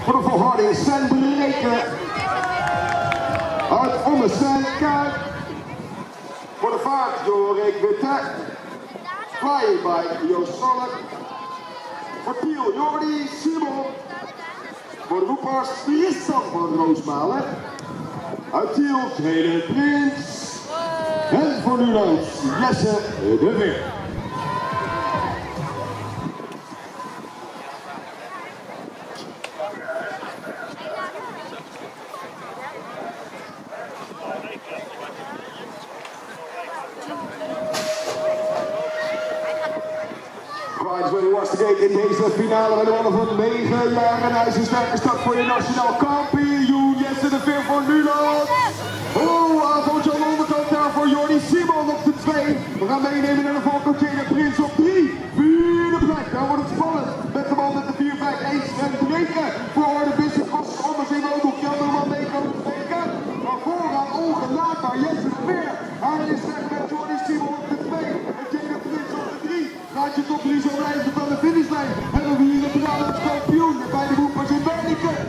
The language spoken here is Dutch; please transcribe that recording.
Voor de volharding Sven Breken. Uit Omme Sven Kuip. Voor de vaart Jorik Witte. Fly by Joost Schalk. Voor Tiel Jordi Simon. Voor de roepers Tristan van Roosmalen. Uit Tiel Tweede Prins. En voor Nuland Jesse de Weer. Prize winning was the gate in deze finale bij de mannen van 9 jaar. En hij is een sterke start voor je nationaal kampioen. Jesse de Veer voor Nuland. Oh, aanvaltje aan de onderkant daar voor Jordi Simon op de 2. We gaan meenemen naar de Valko Tweede Prins op 3. Vierde plek, daar wordt het spannend. Met de man met de 4-5-1 Sven Breken. Voor de business was anders in ook nog Kelderman mee kan steken. Maar vooraan ongenaakbaar Jesse de Veer. Hij is weg met Jordi Simon op de 2. En Tweede Prins op de 3. Gaat je top 3 zo blijven van de finishlijn. Hebben we hier de Brabants kampioen bij de Woepers in Werniken.